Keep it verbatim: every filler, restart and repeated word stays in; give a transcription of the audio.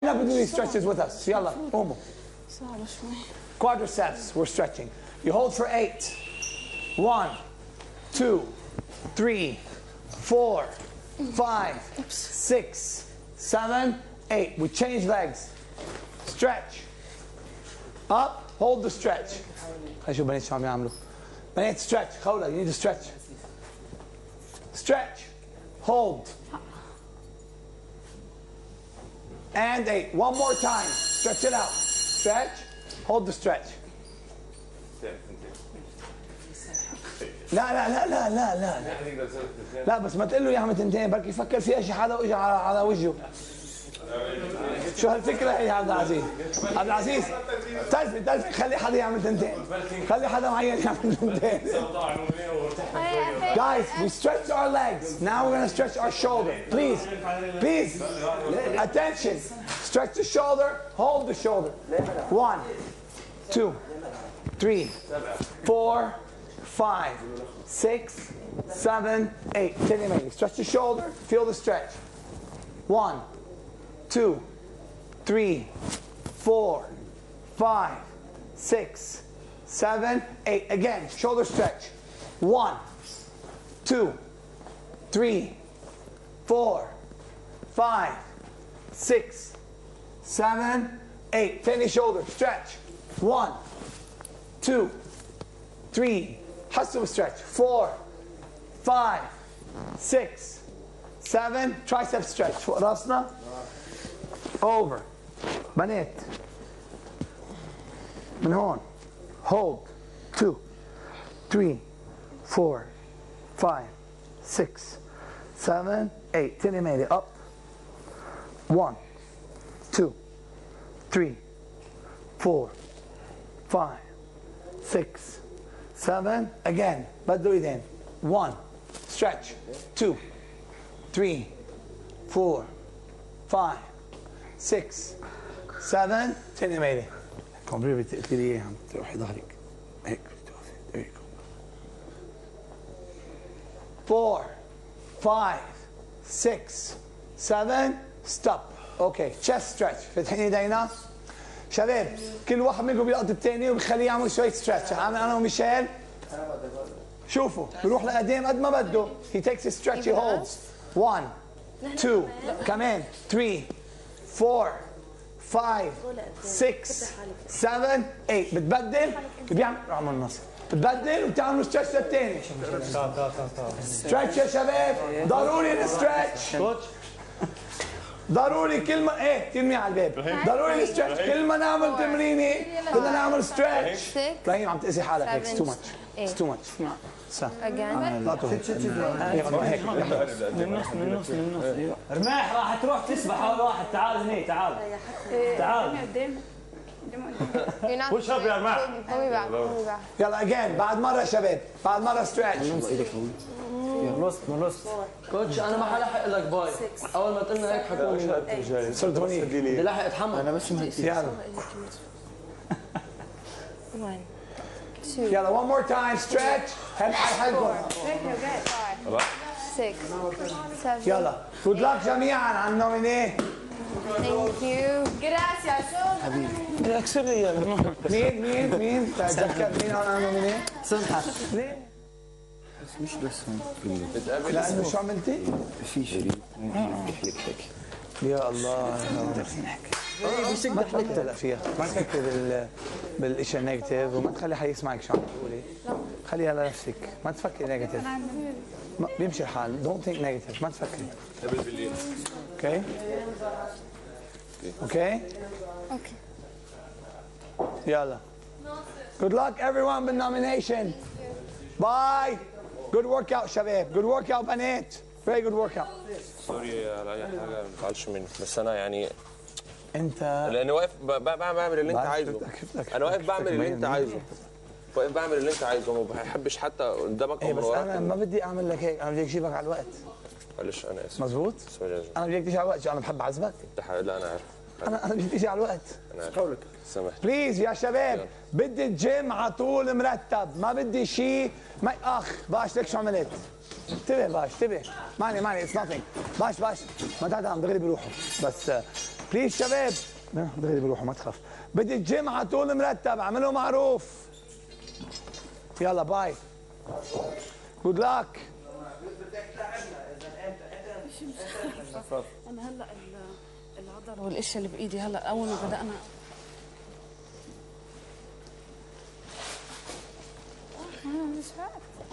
Up and do these stretches with us. يلا قوموا. صعبة شوي. Quadriceps, we're stretching. You hold for eight. One, two, three, four, five, six, seven, eight. We change legs. Stretch. Up, hold the stretch. خلينا نشوف بنات شو عم يعملوا. بنات stretch. خولة, you need to stretch. Stretch. Hold. And eight. One more time. Stretch it out. Stretch. Hold the stretch. لا لا لا لا لا لا لا بس ما تقول له يعمل تنتين بركي يفكر فيها شي حدا واجى على على وجهه. شو هالفكره هي يا عبد العزيز؟ عبد العزيز تلفي تلفي خلي حدا يعمل تنتين. خلي حدا معين يعمل تنتين. Guys, we stretch our legs. Now we're going to stretch our shoulder. Please, please, attention. Stretch the shoulder, hold the shoulder. One, two, three, four, five, six, seven, eight. Stretch the shoulder, feel the stretch. One, two, three, four, five, six, seven, eight. Again, shoulder stretch. One, two, three, four, five, six, seven, eight. Tiny shoulder, stretch. One, two, three, hustle stretch. Four, five, six, seven, tricep stretch. فوق راسنا. Over. بنات. من هون. Hold. Two, three, four, five, six, seven, eight. تاني ميلي. Up. One, two, three, four, five, six, seven. Again. بدلوا ايدين. One. Stretch. Two, three, four, five, six, seven. تاني ميلي. كمبري بتقتلي ايه عم تروحي ظهرك. هيك بتوقفي. There you go. Four, five, six, seven. Stop. Okay. Chest stretch. فتحين ايدينا. شباب كل واحد منكم بيلقط الثاني وبيخليه يعمل شوية stretch. عامل انا وميشيل. شوفوا بيروح لقدام قد ما بده. He takes a stretch. He holds. One, two, كمان. Three, four, five, six, seven, eight. بتبدل بيعمل اعمل نص. بتبدل وبتعملوا ستريتش للثاني. ستريتش يا شباب ضروري الستريتش. ضروري كل ما ايه ترمي على الباب. ضروري الستريتش كل ما نعمل تمرينه بدنا نعمل ستريتش. ابراهيم عم تأذي حالك هيك. اتس تو ماتش. اتس تو ماتش. صح. لا تهيك. هيك من النص من النص من النص. رماح راح تروح تسبح اول واحد. تعال هني تعال. تعال. وش اب يا رماح. يلا اجين بعد مره شباب بعد مره ستريتش. نص نص. كوتش انا ما حلحق لك باي. اول ما قلنا هيك حكوني صرت هونيك. بدي لحق اتحمل. انا بس يلا. يلا one more time stretch. هل حلكم. Six, seven. يلا. Good luck جميعا على النومينيه. Thank you. Gracias. حبيبي. اكسر لي يا مين مين مين تذكر مين على النومينيه؟ سمحة. ليه؟ مش بس هون لانه شو عملتي؟ في شيء بيحلك هيك. يا الله ما تفكر فيها ما تفكر بال بالاشياء النيجاتيف وما تخلي حدا يسمعك شو عم تقولي. خليها لنفسك ما تفكري نيجاتيف. بيمشي الحال. دونت ثينك نيجاتيف. ما تفكري. اوكي اوكي اوكي يلا. Good luck everyone بالnomination. Bye. Good workout شباب. Good workout بنات. Very good workout. سوري على اي حاجه ما تزعلش مني بس انا يعني انت لاني واقف بعمل اللي انت عايزه. انا واقف بعمل اللي انت عايزه. واقف بعمل اللي انت عايزه وما بحبش حتى قدامك او من وراك. بس انا ما بدي اعمل لك هيك. انا بدي اجيبك على الوقت. معلش انا اسف. مزبوط. انا بدي تيجي على الوقت. انا بحب اعذبك. لا انا عارف. انا انا بدي تيجي على الوقت. انا عارف. سامحني. بليز يا شباب بدي الجيم على طول مرتب. ما بدي شيء ما اخ باش لك شو عملت. انتبه باش انتبه. ماني ماني اتس nothing. باش باش ما تعال دغري بيروحوا بس بليز شباب دغري بروحوا ما تخاف. بدي الجيم على طول مرتب، اعملوا معروف. يلا باي. جود لاك. انا هلا العضل والاشياء اللي بايدي هلا اول ما بدانا انا مش عارف